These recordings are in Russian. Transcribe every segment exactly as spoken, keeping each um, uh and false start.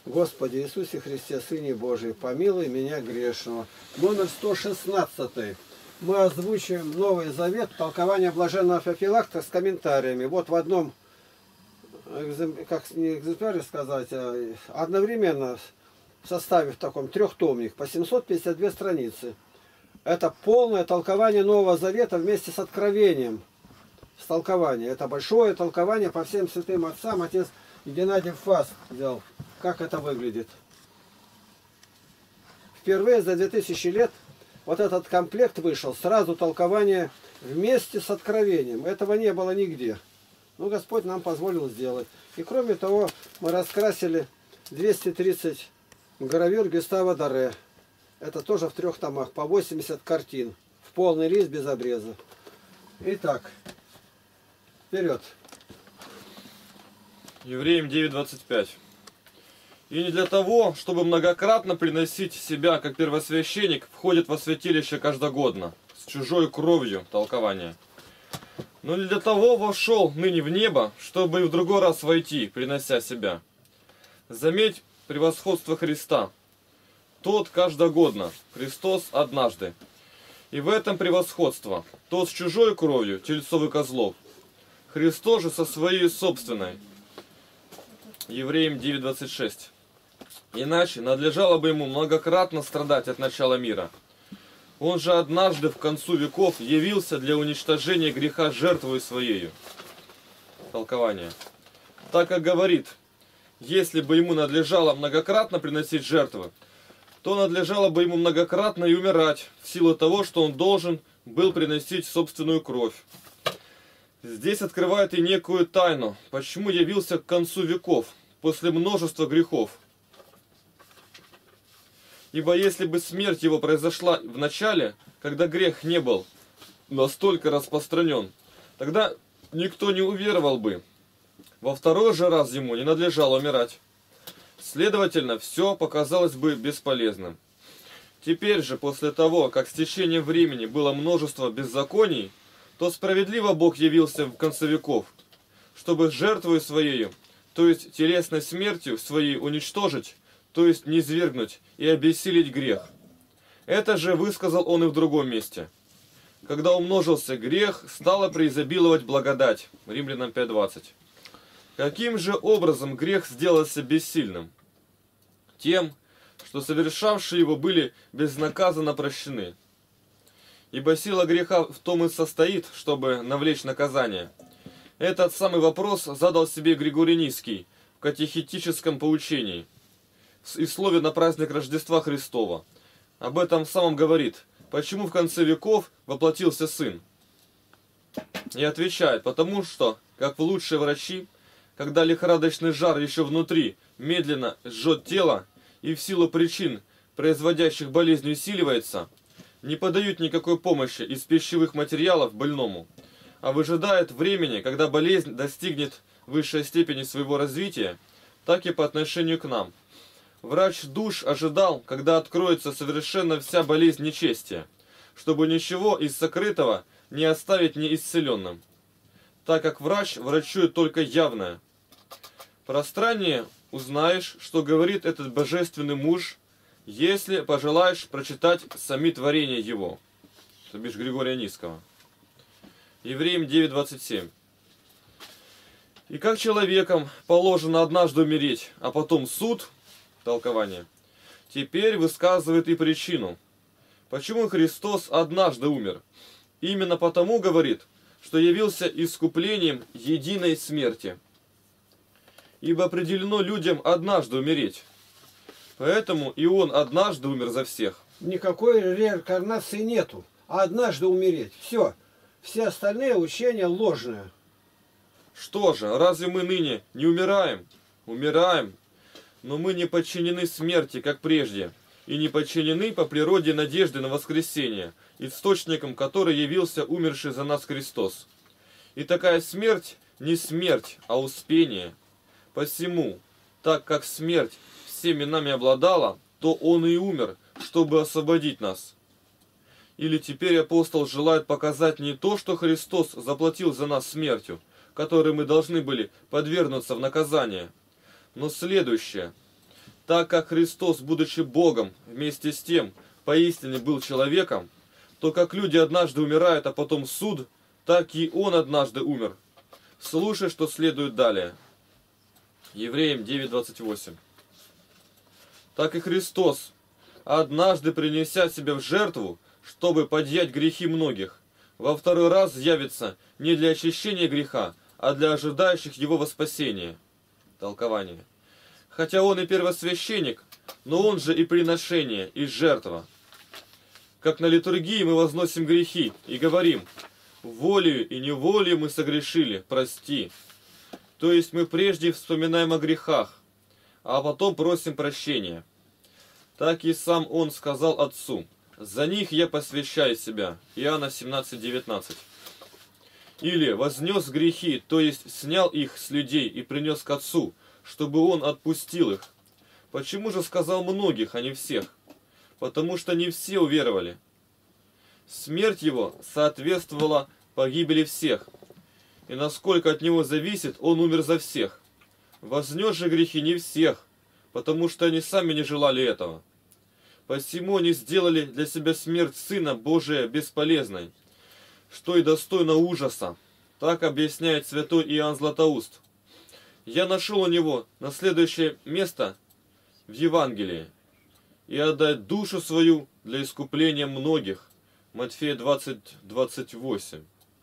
Господи Иисусе Христе, Сыне Божий, помилуй меня грешного. Номер сто шестнадцать. Мы озвучим Новый Завет, толкование блаженного Феофилакта с комментариями. Вот в одном, как не экземпляре сказать, а одновременно в составе в таком трехтомник по семьсот пятьдесят две страницы. Это полное толкование Нового Завета вместе с откровением. С толкованием. Это большое толкование по всем святым отцам. Отец Геннадий Фас взял. Как это выглядит. Впервые за две тысячи лет вот этот комплект вышел. Сразу толкование вместе с откровением. Этого не было нигде. Ну, Господь нам позволил сделать. И кроме того, мы раскрасили двести тридцать гравюр Гюстава Доре. Это тоже в трех томах. По восемьдесят картин. В полный лист без обреза. Итак. Вперед. Евреям девять двадцать пять. И не для того, чтобы многократно приносить себя, как первосвященник, входит во святилище каждогодно, с чужой кровью, толкование. Но не для того вошел ныне в небо, чтобы и в другой раз войти, принося себя. Заметь превосходство Христа. Тот каждогодно, Христос однажды. И в этом превосходство. Тот с чужой кровью, тельцов и козлов. Христос же со своей собственной. Евреям девять двадцать шесть. Иначе надлежало бы ему многократно страдать от начала мира. Он же однажды в концу веков явился для уничтожения греха жертвой своею. Толкование. Так как говорит, если бы ему надлежало многократно приносить жертвы, то надлежало бы ему многократно и умирать, в силу того, что он должен был приносить собственную кровь. Здесь открывает и некую тайну, почему явился к концу веков, после множества грехов. Ибо если бы смерть его произошла в начале, когда грех не был настолько распространен, тогда никто не уверовал бы. Во второй же раз ему не надлежало умирать. Следовательно, все показалось бы бесполезным. Теперь же, после того, как с течением времени было множество беззаконий, то справедливо Бог явился в конце веков, чтобы жертвою своею, то есть телесной смертью своей уничтожить, то есть низвергнуть и обессилить грех. Это же высказал он и в другом месте. Когда умножился грех, стала преизобиловать благодать. Римлянам пять двадцать. Каким же образом грех сделался бессильным? Тем, что совершавшие его были безнаказанно прощены. Ибо сила греха в том и состоит, чтобы навлечь наказание. Этот самый вопрос задал себе Григорий Низкий в катехетическом поучении и слове на праздник Рождества Христова. Об этом самом говорит, почему в конце веков воплотился Сын. И отвечает, потому что, как в лучшие врачи, когда лихорадочный жар еще внутри медленно жжет тело и в силу причин, производящих болезнь, усиливается, не подают никакой помощи из пищевых материалов больному, а выжидают времени, когда болезнь достигнет высшей степени своего развития, так и по отношению к нам. Врач душ ожидал, когда откроется совершенно вся болезнь нечестия, чтобы ничего из сокрытого не оставить неисцеленным, так как врач врачует только явное. Пространнее узнаешь, что говорит этот божественный муж, если пожелаешь прочитать сами творения его. То бишь Григория Низкого. Евреям девять двадцать семь. И как человекам положено однажды умереть, а потом суд, толкование, теперь высказывает и причину, почему Христос однажды умер. Именно потому, говорит, что явился искуплением единой смерти. Ибо определено людям однажды умереть. Поэтому и он однажды умер за всех. Никакой реинкарнации нету. А однажды умереть. Все. Все остальные учения ложные. Что же, разве мы ныне не умираем? Умираем. Но мы не подчинены смерти, как прежде, и не подчинены по природе надежды на воскресение, источником которой явился умерший за нас Христос. И такая смерть не смерть, а успение. Посему, так как смерть всеми нами обладала, то он и умер, чтобы освободить нас. Или теперь апостол желает показать не то, что Христос заплатил за нас смертью, которой мы должны были подвергнуться в наказание, но следующее. Так как Христос, будучи Богом, вместе с тем поистине был человеком, то как люди однажды умирают, а потом суд, так и Он однажды умер. Слушай, что следует далее. Евреям девять двадцать восемь. Так и Христос, однажды принеся себя в жертву, чтобы подъять грехи многих, во второй раз явится не для очищения греха, а для ожидающих его во спасение. Толкование. Хотя он и первосвященник, но он же и приношение, и жертва. Как на литургии мы возносим грехи и говорим: волею и неволею мы согрешили, прости. То есть мы прежде вспоминаем о грехах, а потом просим прощения. Так и сам он сказал Отцу: за них я посвящаю себя. Иоанна семнадцать девятнадцать. Или вознес грехи, то есть снял их с людей и принес к Отцу, чтобы Он отпустил их. Почему же сказал многих, а не всех? Потому что не все уверовали. Смерть Его соответствовала погибели всех. И насколько от Него зависит, Он умер за всех. Вознес же грехи не всех, потому что они сами не желали этого. Посему они сделали для себя смерть Сына Божия бесполезной, что и достойно ужаса. Так объясняет святой Иоанн Златоуст. Я нашел у него на следующее место в Евангелии: и отдать душу свою для искупления многих. Матфея двадцать двадцать восемь.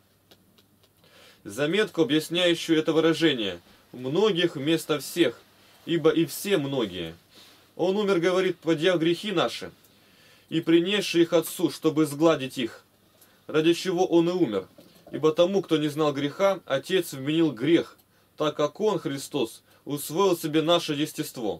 Заметку, объясняющую это выражение: многих вместо всех, ибо и все многие. Он умер, говорит, подъяв грехи наши, и принесший их Отцу, чтобы сгладить их, ради чего Он и умер. Ибо тому, кто не знал греха, Отец вменил грех, так как Он, Христос, усвоил себе наше естество.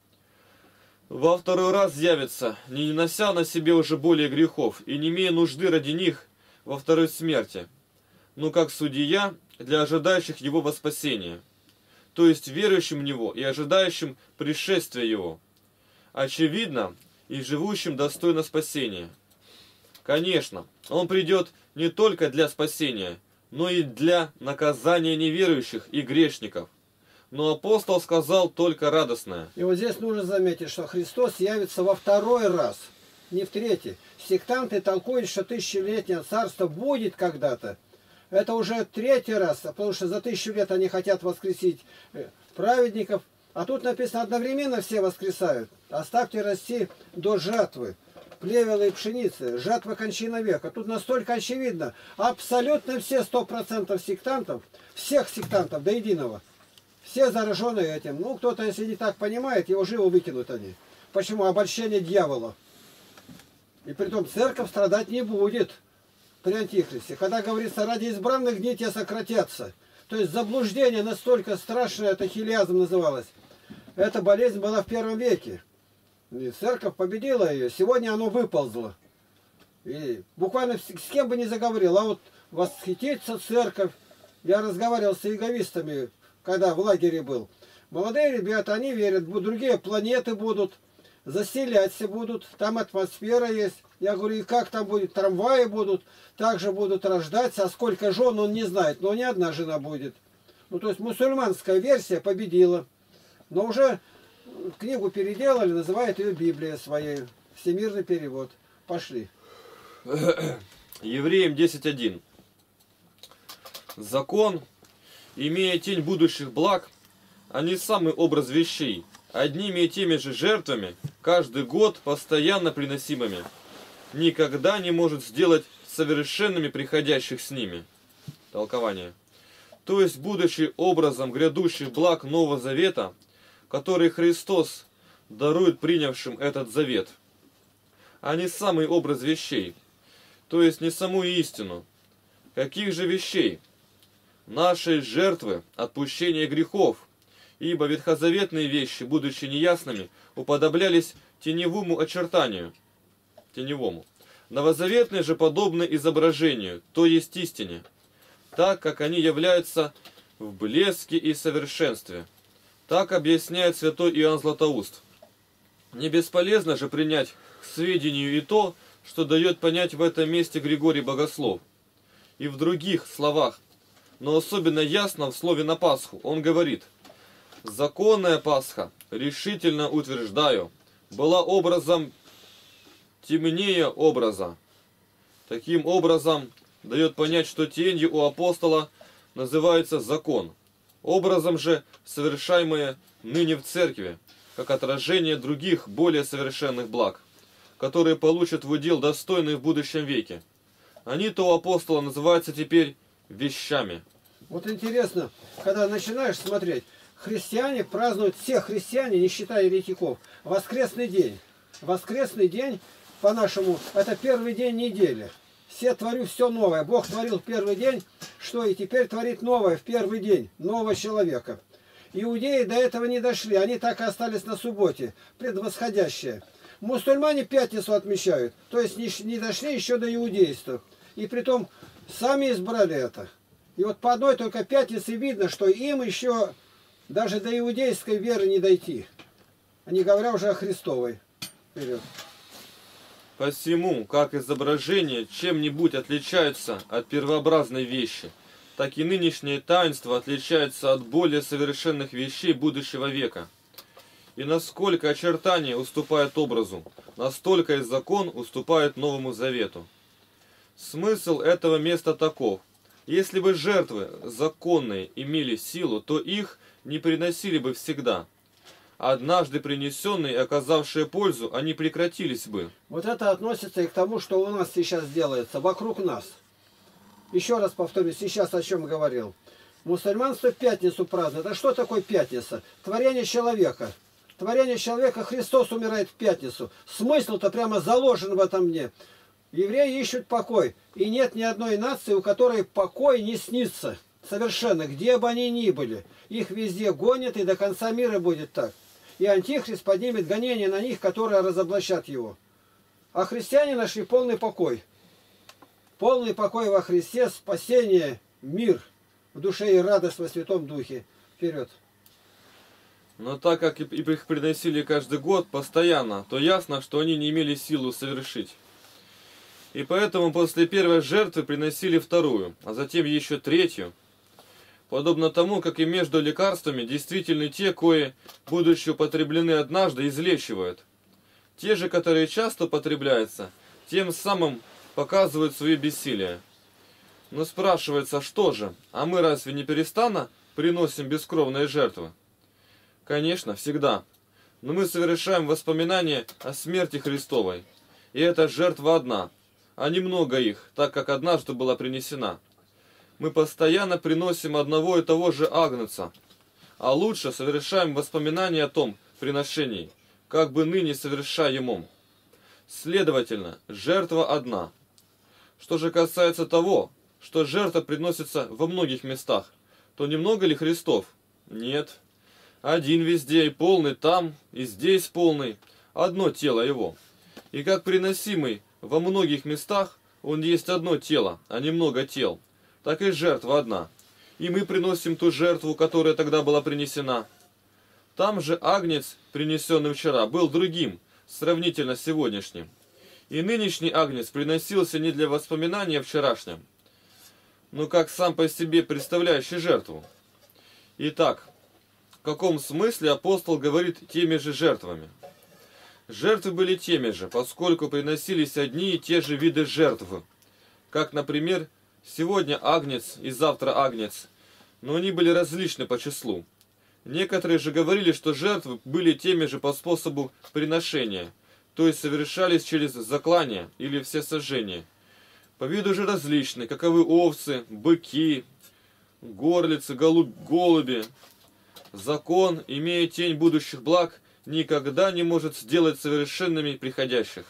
Во второй раз явится, не нося на себе уже более грехов, и не имея нужды ради них во второй смерти, но как судья для ожидающих Его во спасение, то есть верующим в Него и ожидающим пришествия Его, очевидно, и живущим достойно спасения. Конечно, Он придет не только для спасения, но и для наказания неверующих и грешников. Но апостол сказал только радостное. И вот здесь нужно заметить, что Христос явится во второй раз, не в третий. Сектанты толкуют, что тысячелетнее царство будет когда-то. Это уже третий раз, потому что за тысячу лет они хотят воскресить праведников. А тут написано, одновременно все воскресают. Оставьте расти до жатвы, плевела и пшеницы, жатва кончина века. Тут настолько очевидно. Абсолютно все сто процентов сектантов, всех сектантов до единого, все заражены этим. Ну, кто-то, если не так понимает, его живо выкинут они. Почему? Обольщение дьявола. И притом церковь страдать не будет при Антихристе. Когда говорится, ради избранных дней те сократятся. То есть заблуждение настолько страшное, это хилиазм называлось. Эта болезнь была в первом веке. И церковь победила ее. Сегодня оно выползло. И буквально с кем бы ни заговорил, а вот восхитится церковь. Я разговаривал с иеговистами, когда в лагере был. Молодые ребята, они верят, другие планеты будут, заселяться будут, там атмосфера есть. Я говорю, и как там будет, трамваи будут, также будут рождаться, а сколько жен он не знает, но не одна жена будет. Ну, то есть мусульманская версия победила. Но уже книгу переделали, называют ее Библия своей, всемирный перевод. Пошли. Евреям десять один. Закон, имея тень будущих благ, а не самый образ вещей, одними и теми же жертвами, каждый год постоянно приносимыми, никогда не может сделать совершенными приходящих с ними. Толкование. То есть, будучи образом грядущих благ Нового Завета, который Христос дарует принявшим этот завет, а не самый образ вещей, то есть не саму истину. Каких же вещей? Нашей жертвы, отпущения грехов, ибо ветхозаветные вещи, будучи неясными, уподоблялись теневому очертанию, теневому. Новозаветные же подобны изображению, то есть истине, так как они являются в блеске и совершенстве. Так объясняет святой Иоанн Златоуст. Не бесполезно же принять к сведению и то, что дает понять в этом месте Григорий Богослов. И в других словах, но особенно ясно в слове на Пасху, он говорит: Законная Пасха, решительно утверждаю, была образом темнее образа. Таким образом, дает понять, что тенью у апостола называется закон. Образом же, совершаемое ныне в церкви, как отражение других более совершенных благ, которые получат в удел достойные в будущем веке. Они-то у апостола называются теперь вещами. Вот интересно, когда начинаешь смотреть, христиане празднуют, все христиане, не считая еретиков, воскресный день. Воскресный день, по-нашему, это первый день недели. Все творю все новое. Бог творил в первый день, что и теперь творит новое в первый день, нового человека. Иудеи до этого не дошли, они так и остались на субботе, предвосходящее. Мусульмане пятницу отмечают, то есть не, не дошли еще до иудейства. И притом сами избрали это. И вот по одной только пятнице видно, что им еще даже до иудейской веры не дойти. Не говоря уже о Христовой. Вперед. Посему, как изображения чем-нибудь отличаются от первообразной вещи, так и нынешнее таинство отличается от более совершенных вещей будущего века. И насколько очертания уступают образу, настолько и закон уступает Новому Завету. Смысл этого места таков. Если бы жертвы законные имели силу, то их не приносили бы всегда. Однажды принесенные и оказавшие пользу, они прекратились бы. Вот это относится и к тому, что у нас сейчас делается, вокруг нас. Еще раз повторюсь, сейчас о чем говорил. Мусульманство пятницу празднует. А что такое пятница? Творение человека. Творение человека, Христос умирает в пятницу. Смысл-то прямо заложен в этом дне. Евреи ищут покой. И нет ни одной нации, у которой покой не снится. Совершенно, где бы они ни были. Их везде гонят, и до конца мира будет так. И Антихрист поднимет гонение на них, которые разоблачат его. А христиане нашли полный покой. Полный покой во Христе, спасение, мир в душе и радость во Святом Духе. Вперед. Но так как их приносили каждый год постоянно, то ясно, что они не имели силу совершить. И поэтому после первой жертвы приносили вторую, а затем еще третью. Подобно тому, как и между лекарствами, действительно те, кои, будучи употреблены однажды, излечивают. Те же, которые часто употребляются, тем самым показывают свое бессилие. Но спрашивается, что же, а мы разве не перестанно приносим бескровные жертвы? Конечно, всегда. Но мы совершаем воспоминания о смерти Христовой. И эта жертва одна, а немного их, так как однажды была принесена. Мы постоянно приносим одного и того же агнца, а лучше совершаем воспоминания о том приношении, как бы ныне совершаемом. Следовательно, жертва одна. Что же касается того, что жертва приносится во многих местах, то немного ли Христов? Нет. Один везде и полный там, и здесь полный, одно тело его. И как приносимый во многих местах, он есть одно тело, а не много тел. Так и жертва одна. И мы приносим ту жертву, которая тогда была принесена. Там же агнец, принесенный вчера, был другим, сравнительно с сегодняшним. И нынешний агнец приносился не для воспоминания о вчерашнем, но как сам по себе представляющий жертву. Итак, в каком смысле апостол говорит теми же жертвами? Жертвы были теми же, поскольку приносились одни и те же виды жертвы, как, например, сегодня агнец и завтра агнец, но они были различны по числу. Некоторые же говорили, что жертвы были теми же по способу приношения, то есть совершались через заклание или всесожжение. По виду же различны, каковы овцы, быки, горлицы, голубь, голуби. Закон, имея тень будущих благ, никогда не может сделать совершенными приходящих.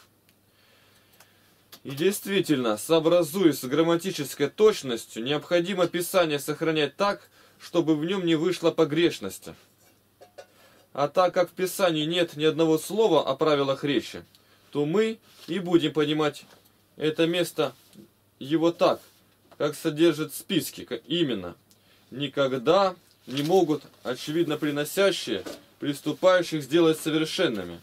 И действительно, сообразуясь с грамматической точностью, необходимо Писание сохранять так, чтобы в нем не вышло погрешности. А так как в Писании нет ни одного слова о правилах речи, то мы и будем понимать это место его так, как содержит списки, именно. Никогда не могут, очевидно приносящие, приступающих сделать совершенными.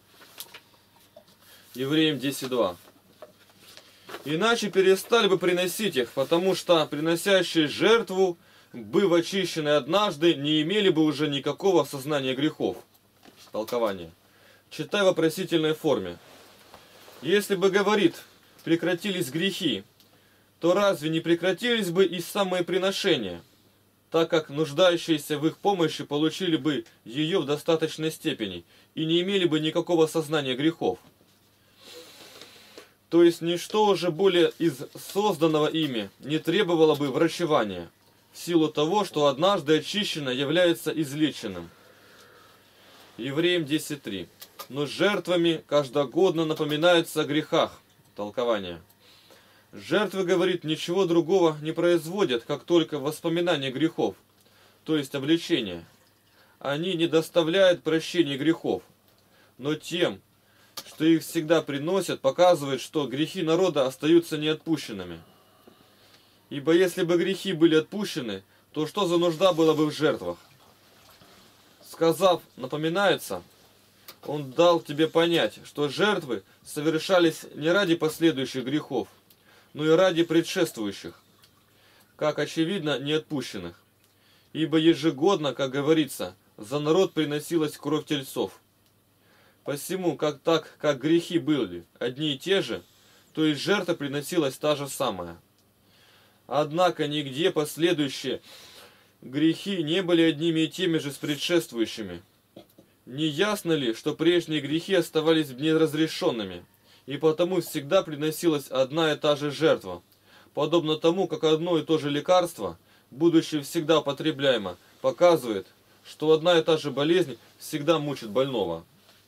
Евреям десять два. Иначе перестали бы приносить их, потому что приносящие жертву быв очищены однажды, не имели бы уже никакого сознания грехов. Толкование. Читай в вопросительной форме. Если бы, говорит, прекратились грехи, то разве не прекратились бы и самые приношения, так как нуждающиеся в их помощи получили бы ее в достаточной степени и не имели бы никакого сознания грехов? То есть ничто уже более из созданного ими не требовало бы врачевания, в силу того, что однажды очищено является излеченным. Евреям десять три. Но жертвами каждогодно напоминаются о грехах. Толкование. Жертвы, говорит, ничего другого не производят, как только воспоминание грехов, то есть обличение. Они не доставляют прощения грехов, но тем, что их всегда приносят, показывает, что грехи народа остаются неотпущенными. Ибо если бы грехи были отпущены, то что за нужда было бы в жертвах? Сказав, напоминается, он дал тебе понять, что жертвы совершались не ради последующих грехов, но и ради предшествующих, как очевидно, неотпущенных. Ибо ежегодно, как говорится, за народ приносилась кровь тельцов. Посему, как так, как грехи были одни и те же, то и жертва приносилась та же самая. Однако нигде последующие грехи не были одними и теми же с предшествующими. Не ясно ли, что прежние грехи оставались неразрешенными, и потому всегда приносилась одна и та же жертва, подобно тому, как одно и то же лекарство, будучи всегда употребляемо, показывает, что одна и та же болезнь всегда мучит больного.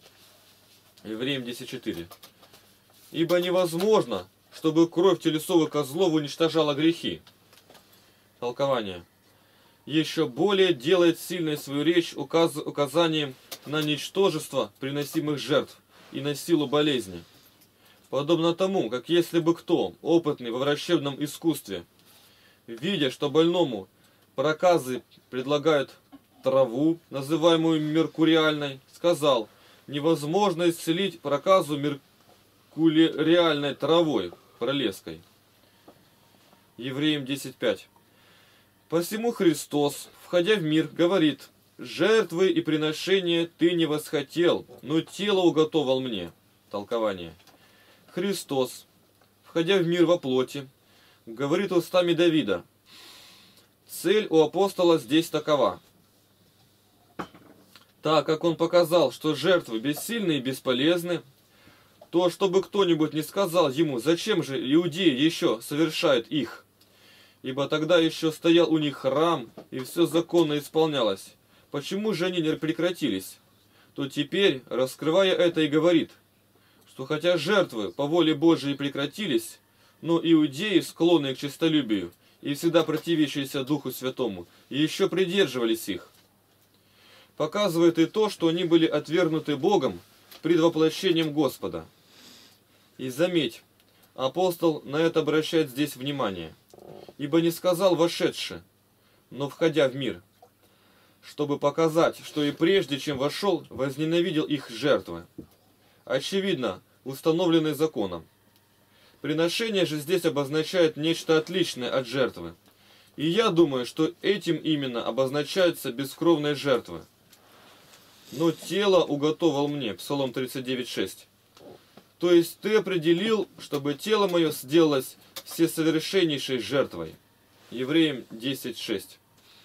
Евреям десять четыре. Ибо невозможно, чтобы кровь телесовых козлов уничтожала грехи. Толкование. Еще более делает сильной свою речь указ... указанием на ничтожество приносимых жертв и на силу болезни. Подобно тому, как если бы кто, опытный во врачебном искусстве, видя, что больному проказы предлагают траву, называемую меркуриальной, сказал, невозможно исцелить проказу меркуриальной травой, пролеской. Евреям десять пять. Посему Христос, входя в мир, говорит, жертвы и приношения ты не восхотел, но тело уготовал мне. Толкование. Христос, входя в мир во плоти, говорит устами Давида, цель у апостола здесь такова. Так как он показал, что жертвы бессильны и бесполезны, то чтобы кто-нибудь не сказал ему, зачем же иудеи еще совершают их, ибо тогда еще стоял у них храм, и все законно исполнялось, почему же они не прекратились, то теперь, раскрывая это, и говорит, что хотя жертвы по воле Божией прекратились, но иудеи, склонные к честолюбию и всегда противящиеся Духу Святому, еще придерживались их. Показывает и то, что они были отвергнуты Богом пред воплощением Господа. И заметь, апостол на это обращает здесь внимание, ибо не сказал вошедший, но входя в мир, чтобы показать, что и прежде, чем вошел, возненавидел их жертвы. Очевидно, установленные законом. Приношение же здесь обозначает нечто отличное от жертвы. И я думаю, что этим именно обозначаются бескровные жертвы. Но тело уготовал мне, Псалом тридцать девять шесть. То есть ты определил, чтобы тело мое сделалось всесовершеннейшей жертвой. Евреям десять шесть.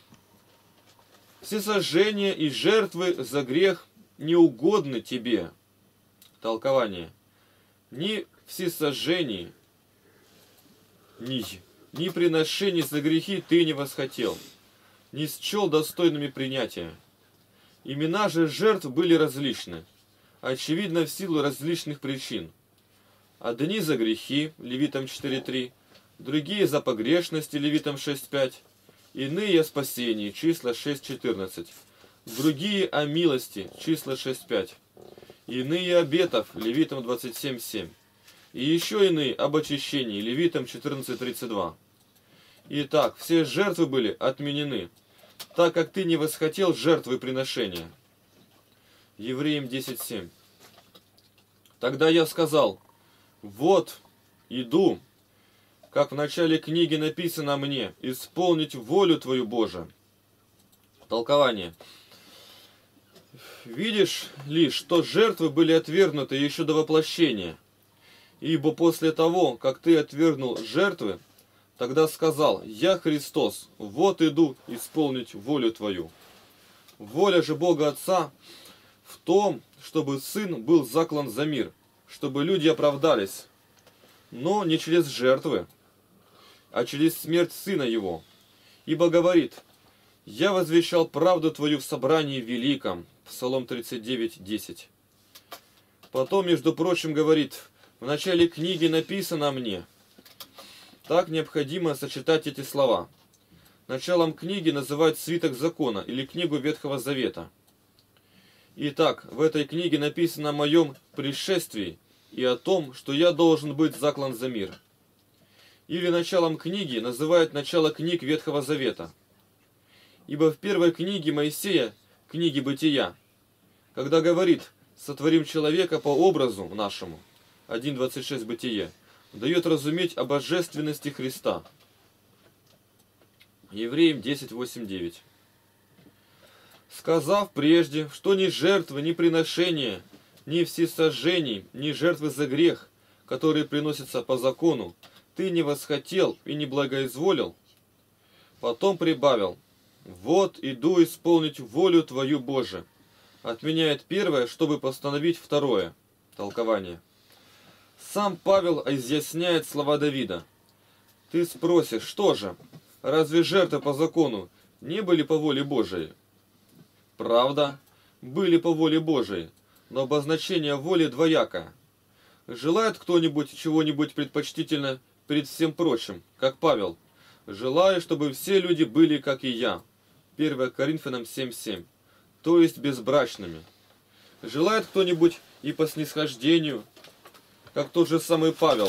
Всесожжения и жертвы за грех не угодны тебе. Толкование. Ни всесожжений, ни, ни приношений за грехи ты не восхотел, не счел достойными принятия. Имена же жертв были различны, очевидно в силу различных причин. Одни за грехи, Левитам четыре три, другие за погрешности, Левитам шесть пять, иные о спасении, числа шесть четырнадцать, другие о милости, числа шесть пять, иные обетов, Левитам двадцать семь семь, и еще иные об очищении, Левитам четырнадцать тридцать два. Итак, все жертвы были отменены, так как ты не восхотел жертвы приношения. Евреям десять семь. Тогда я сказал, вот, иду, как в начале книги написано мне, исполнить волю Твою, Боже. Толкование. Видишь ли, что жертвы были отвергнуты еще до воплощения? Ибо после того, как ты отвергнул жертвы, тогда сказал: «Я Христос, вот иду исполнить волю Твою». Воля же Бога Отца в том, чтобы Сын был заклан за мир, чтобы люди оправдались, но не через жертвы, а через смерть Сына Его. Ибо говорит: «Я возвещал правду Твою в собрании великом». Псалом тридцать девять, десять. Потом, между прочим, говорит: «В начале книги написано мне». Так необходимо сочетать эти слова. Началом книги называют свиток закона или книгу Ветхого Завета. Итак, в этой книге написано о моем пришествии и о том, что я должен быть заклан за мир. Или началом книги называют начало книг Ветхого Завета. Ибо в первой книге Моисея, книге Бытия, когда говорит: «Сотворим человека по образу нашему», один двадцать шесть Бытие, дает разуметь о божественности Христа. Евреям десять восемь девять. «Сказав прежде, что ни жертвы, ни приношения, ни всесожжений, ни жертвы за грех, которые приносятся по закону, ты не восхотел и не благоизволил, потом прибавил: вот иду исполнить волю Твою, Боже». Отменяет первое, чтобы постановить второе. Толкование. Сам Павел изъясняет слова Давида. Ты спросишь: что же, разве жертвы по закону не были по воле Божией? Правда, были по воле Божией, но обозначение воли двоякое. Желает кто-нибудь чего-нибудь предпочтительно перед всем прочим, как Павел? Желаю, чтобы все люди были, как и я. первое Коринфянам семь семь. То есть безбрачными. Желает кто-нибудь и по снисхождению, как тот же самый Павел.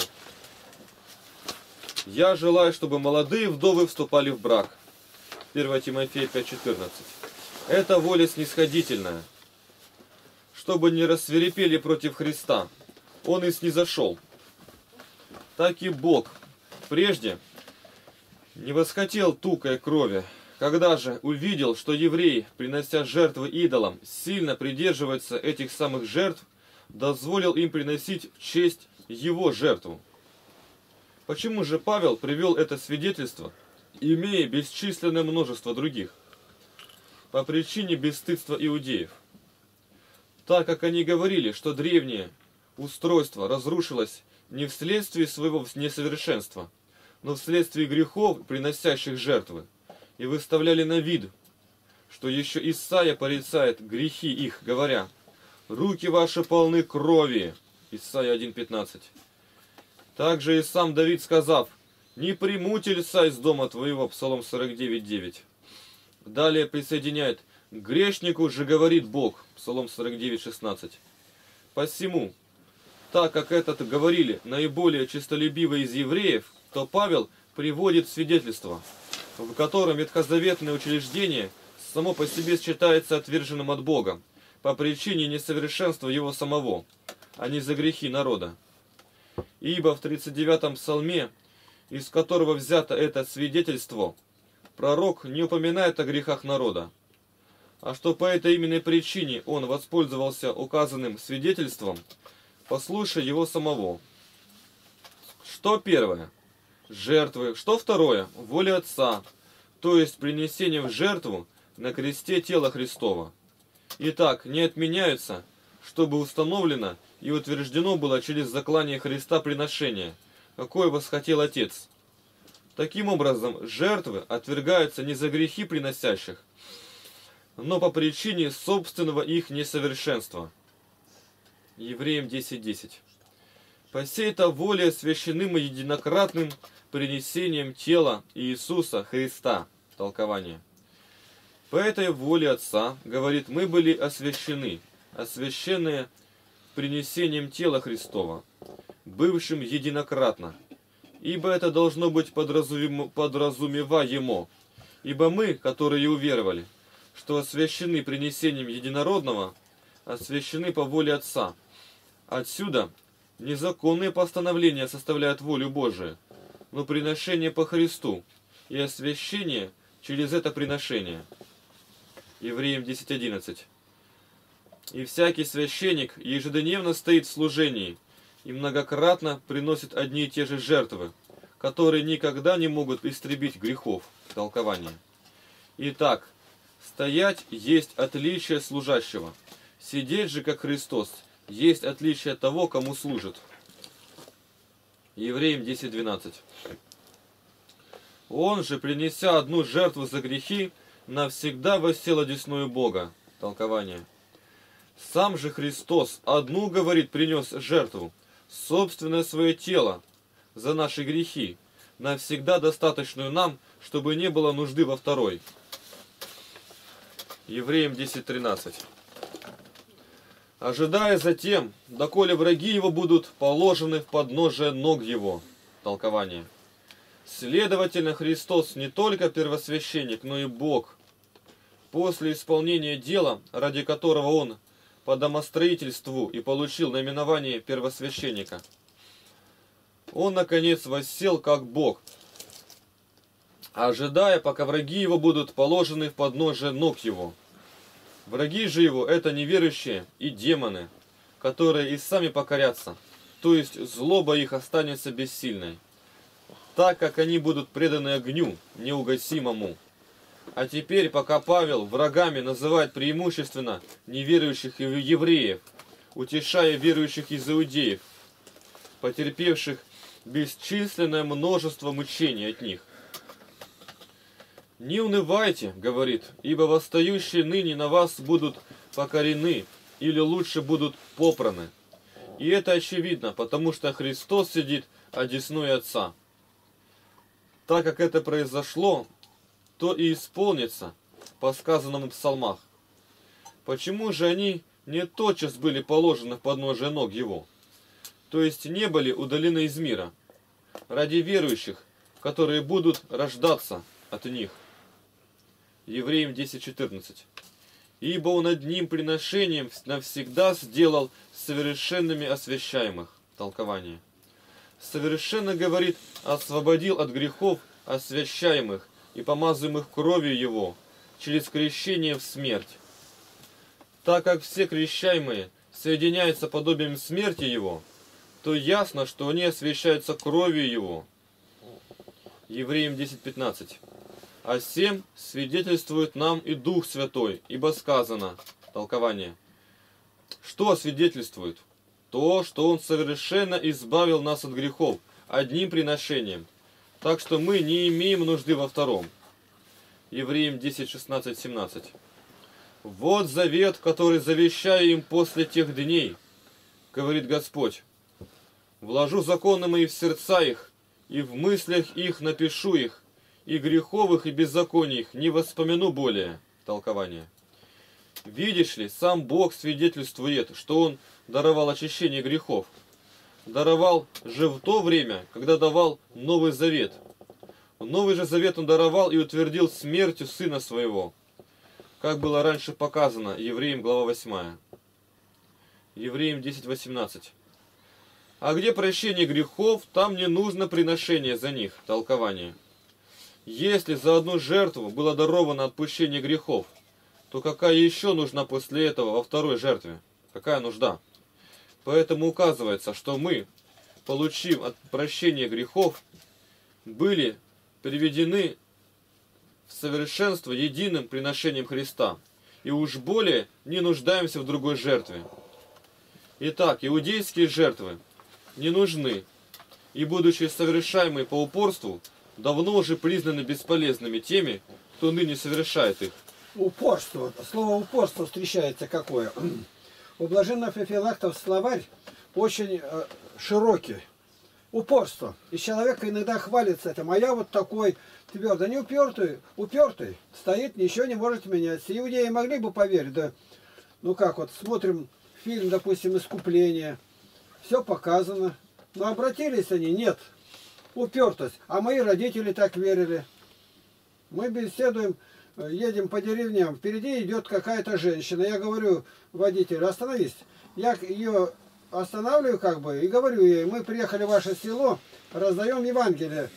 Я желаю, чтобы молодые вдовы вступали в брак. первое Тимофея пять четырнадцать. Это воля снисходительная. Чтобы не рассвирепели против Христа. Он и снизошел. Так и Бог прежде не восхотел тукой крови. Когда же увидел, что евреи, принося жертвы идолам, сильно придерживаются этих самых жертв, дозволил им приносить в честь его жертву. Почему же Павел привел это свидетельство, имея бесчисленное множество других? По причине бесстыдства иудеев. Так как они говорили, что древнее устройство разрушилось не вследствие своего несовершенства, но вследствие грехов, приносящих жертвы, и выставляли на вид, что еще Исаия порицает грехи их, говоря: «Руки ваши полны крови». Исаия один пятнадцать. Также и сам Давид, сказав: «Не приму тельца из дома твоего», Псалом сорок девять девять. Далее присоединяет: «Грешнику же говорит Бог», Псалом сорок девять шестнадцать. Посему, так как этот говорили наиболее честолюбивые из евреев, то Павел приводит свидетельство, в котором ветхозаветное учреждение само по себе считается отверженным от Бога по причине несовершенства его самого, а не за грехи народа. Ибо в тридцать девятом псалме, из которого взято это свидетельство, пророк не упоминает о грехах народа, а что по этой именной причине он воспользовался указанным свидетельством, послушай его самого. Что первое? Жертвы. Что второе? Воля Отца, то есть принесение в жертву на кресте тела Христова. Итак, не отменяются, чтобы установлено и утверждено было через заклание Христа приношение, какое восхотел Отец. Таким образом, жертвы отвергаются не за грехи приносящих, но по причине собственного их несовершенства. Евреям десять десять. По сей-то воле освящены единократным принесением тела Иисуса Христа. Толкование. По этой воле Отца, говорит, мы были освящены, освященные принесением тела Христова, бывшим единократно. Ибо это должно быть подразумем... подразумеваемо. Ибо мы, которые уверовали, что освящены принесением единородного, освящены по воле Отца. Отсюда незаконные постановления составляют волю Божию, но приношение по Христу и освящение через это приношение. Евреям десять одиннадцать. И всякий священник ежедневно стоит в служении и многократно приносит одни и те же жертвы, которые никогда не могут истребить грехов. Толкование. Итак, стоять есть отличие служащего. Сидеть же, как Христос, есть отличие того, кому служит. Евреям десять двенадцать. Он же, принеся одну жертву за грехи, навсегда воссел одесную Бога. Толкование. Сам же Христос одну, говорит, принес жертву, собственное свое тело, за наши грехи, навсегда достаточную нам, чтобы не было нужды во второй. Евреям десять тринадцать. Ожидая затем, доколе враги его будут положены в подножие ног его. Толкование. Следовательно, Христос не только первосвященник, но и Бог. После исполнения дела, ради которого Он по домостроительству и получил наименование первосвященника, Он, наконец, воссел как Бог, ожидая, пока враги его будут положены в подножие ног его. Враги же его — это неверующие и демоны, которые и сами покорятся, то есть злоба их останется бессильной, так как они будут преданы огню неугасимому. А теперь, пока Павел врагами называет преимущественно неверующих евреев, утешая верующих из иудеев, потерпевших бесчисленное множество мучений от них. «Не унывайте, — говорит, — ибо восстающие ныне на вас будут покорены, или лучше будут попраны. И это очевидно, потому что Христос сидит одесную Отца. Так как это произошло, то и исполнится по сказанному в псалмах. Почему же они не тотчас были положены в подножие ног Его, то есть не были удалены из мира, ради верующих, которые будут рождаться от них?» Евреям десять четырнадцать. «Ибо Он одним приношением навсегда сделал совершенными освящаемых». Толкование. Совершенно, говорит, освободил от грехов освящаемых и помазываемых кровью Его через крещение в смерть. Так как все крещаемые соединяются подобием смерти Его, то ясно, что они освящаются кровью Его. Евреям десять пятнадцать. «А сем свидетельствует нам и Дух Святой, ибо сказано». Толкование. Что свидетельствует? То, что Он совершенно избавил нас от грехов одним приношением, так что мы не имеем нужды во втором. Евреям десять шестнадцать семнадцать. «Вот завет, который завещаю им после тех дней, говорит Господь. Вложу законы мои в сердца их, и в мыслях их напишу их, и греховых и беззаконий их не воспомяну более». Толкование. Видишь ли, сам Бог свидетельствует, что Он даровал очищение грехов. Даровал же в то время, когда давал Новый Завет. Новый же Завет Он даровал и утвердил смертью Сына Своего, как было раньше показано, Евреям глава восьмая. Евреям десять восемнадцать. «А где прощение грехов, там не нужно приношение за них». Толкование. Если за одну жертву было даровано отпущение грехов, то какая еще нужна после этого во второй жертве? Какая нужда? Поэтому указывается, что мы, получив от прощения грехов, были приведены в совершенство единым приношением Христа, и уж более не нуждаемся в другой жертве. Итак, иудейские жертвы не нужны, и, будучи совершаемые по упорству, давно уже признаны бесполезными теми, кто ныне совершает их. Упорство. Слово упорство встречается какое? У блаженного Феофилактов словарь очень э, широкий. Упорство. И человек иногда хвалится этим, а я вот такой твердый, не упертый, упертый, стоит, ничего не может меняться. Иудеи могли бы поверить, да, ну как вот, смотрим фильм, допустим, «Искупление», все показано, но обратились они, нет, упертость. А мои родители так верили. Мы беседуем, едем по деревням, впереди идет какая-то женщина. Я говорю водителю: остановись. Я ее останавливаю как бы и говорю ей, мы приехали в ваше село, раздаем Евангелие.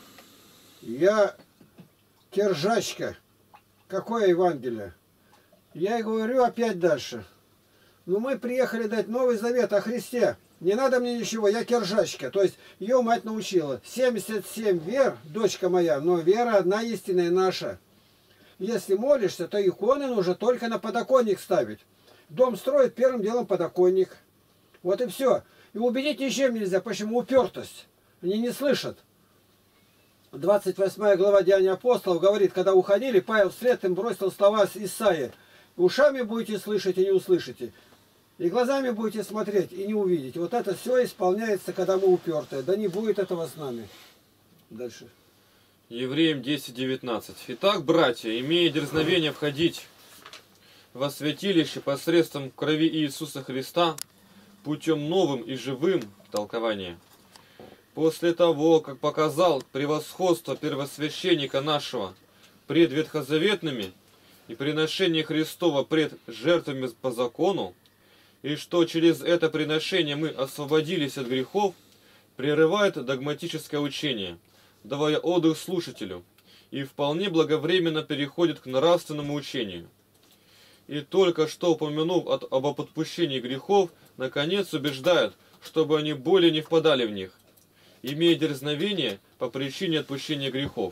Я киржачка. Какое Евангелие? Я ей говорю опять дальше. Ну мы приехали дать Новый Завет о Христе. Не надо мне ничего, я киржачка. То есть ее мать научила. семьдесят семь вер, дочка моя, но вера одна истинная наша. Если молишься, то иконы нужно только на подоконник ставить. Дом строит, первым делом подоконник. Вот и все. И убедить ничем нельзя. Почему? Упертость. Они не слышат. двадцать восьмая глава Деяний апостолов говорит, когда уходили, Павел вслед им бросил слова Исаии. Ушами будете слышать и не услышите. И глазами будете смотреть и не увидите. Вот это все исполняется, когда мы упертые. Да не будет этого с нами. Дальше. Евреям десять девятнадцать. Итак, братья, имея дерзновение входить во святилище посредством крови Иисуса Христа, путем новым и живым толкования, после того, как показал превосходство первосвященника нашего пред ветхозаветными и приношение Христова пред жертвами по закону, и что через это приношение мы освободились от грехов, прерывает догматическое учение, давая отдых слушателю, и вполне благовременно переходит к нравственному учению. И только что упомянув от, об отпущении грехов, наконец убеждают, чтобы они более не впадали в них, имея дерзновение по причине отпущения грехов.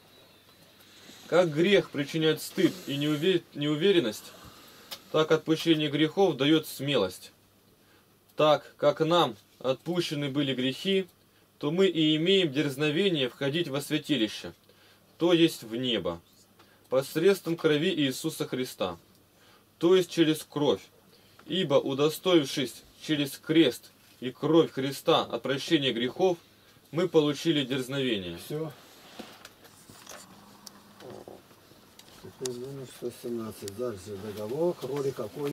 Как грех причиняет стыд и неуверенность, так отпущение грехов дает смелость. Так как нам отпущены были грехи, то мы и имеем дерзновение входить во святилище, то есть в небо, посредством крови Иисуса Христа, то есть через кровь, ибо, удостоившись через крест и кровь Христа от прощения грехов, мы получили дерзновение. Все. Номер сто семнадцать. Дальше договор. Роли какой?